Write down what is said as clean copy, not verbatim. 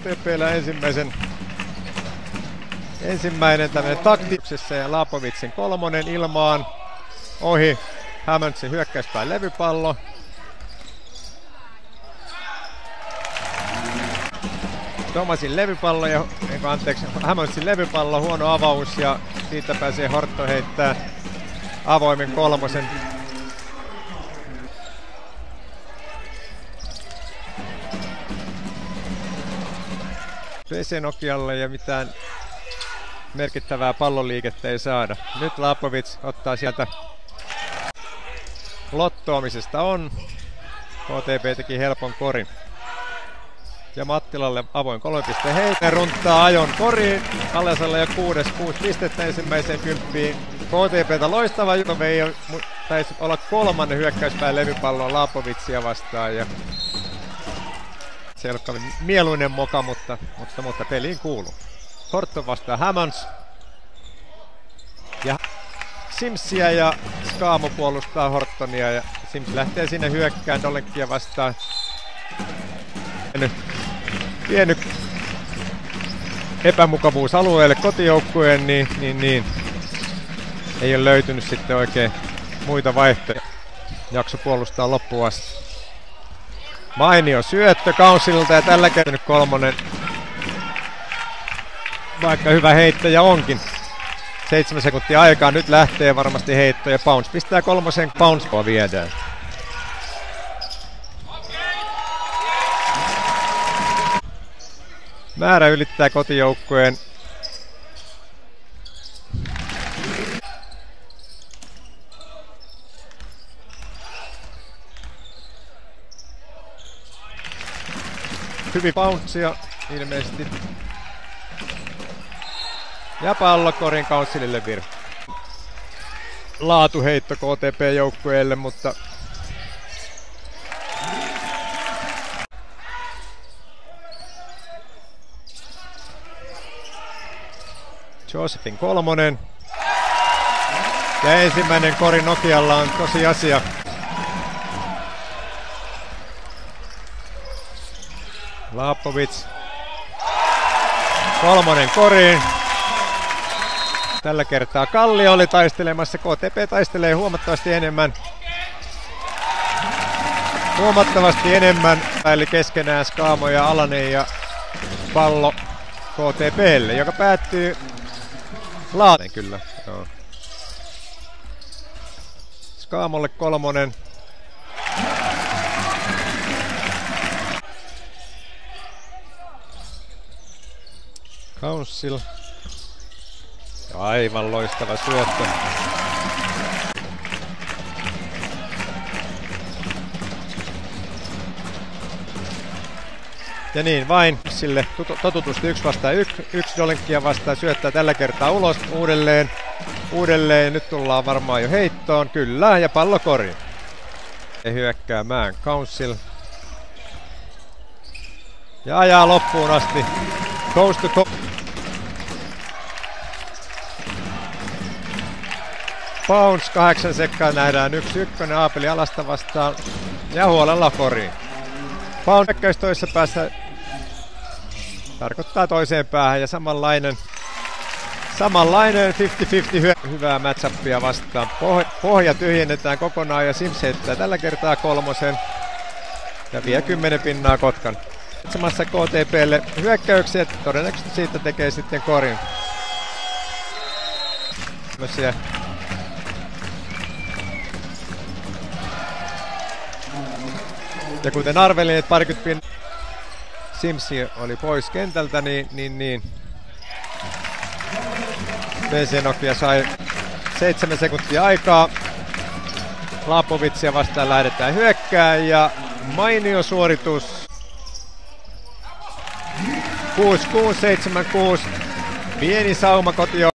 KTP:llä ensimmäinen tämmöinen taktiksessa ja Lapovitsin kolmonen ilmaan. Ohi Hammondsin hyökkäyspään levypallo. Thomasin levypallo ja Hammondsin levypallo, huono avaus ja siitä pääsee Horto heittää avoimen kolmosen. Vesenokialle ja mitään merkittävää palloliikettä ei saada. Nyt Lapovic ottaa sieltä lottoamisesta on. KTP teki helpon korin. Ja Mattilalle avoin 3 pisteen heitä. Runttaa ajon koriin. Alesalla ja 6 pistettä ensimmäiseen kymppiin. KTP:tä loistava juttu. Taisi olla 3. hyökkäyspään levypalloa Lapovitsia vastaan. Ja se ei ole mieluinen moka, mutta peliin kuuluu. Horton vastaa Hammonds. Ja Simsia ja Skaamo puolustaa Hortonia ja Sims lähtee sinne hyökkään Dolenkia vastaan. Vienyt epämukavuusalueelle kotijoukkueen, niin ei ole löytynyt sitten oikein muita vaihtoehtoja. Jakso puolustaa loppuun asti. Mainio syöttö Councililta ja tällä kertaa kolmonen. Vaikka hyvä heittäjä onkin. 7 sekuntia aikaa, nyt lähtee varmasti heitto ja Bounce pistää kolmosen, Bounce viedään. Määrä ylittää kotijoukkueen. Hyvin bouncea ilmeisesti. Ja pallo korin Councilille virhe. Laatuheitto KTP-joukkueelle, mutta Josephin kolmonen. Ja ensimmäinen kori Nokialla on tosiasia. Lapovic. Kolmonen koriin. Tällä kertaa Kallio oli taistelemassa. KTP taistelee huomattavasti enemmän. Eli keskenään Skaamo ja Alanen ja pallo KTP:lle, joka päättyy Laaten kyllä. Joo. Skaamolle kolmonen. Council. Aivan loistava syöttö. Ja niin vain sille totutusti 1 vastaan 1 Dolenkia vastaan syöttää tällä kertaa ulos uudelleen. Nyt tullaan varmaan jo heittoon. Kyllä, ja pallo koriin. Hyökkäämään Council. Ja ajaa loppuun asti. Coast to Bounce 8 sekkaa nähdään 1-1 Aapeli alasta vastaan ja huolella koriin. Bounce hyökkäys toisessa päässä tarkoittaa toiseen päähän ja samanlainen 50-50 hyvää matchupia vastaan. Pohja tyhjennetään kokonaan ja Sims heittää tällä kertaa kolmosen ja vie 10 pinnaa Kotkan. Samassa KTP:lle hyökkäyksiä, todennäköisesti siitä tekee sitten korin. Ja kuten arvelin, että parikymmentä pinnaa Simsi oli pois kentältä, niin PC Nokia sai 7 sekuntia aikaa. Lapovitsia vastaan lähdetään hyökkään ja mainio suoritus. 6-6, 7-6. Pieni sauma kotio.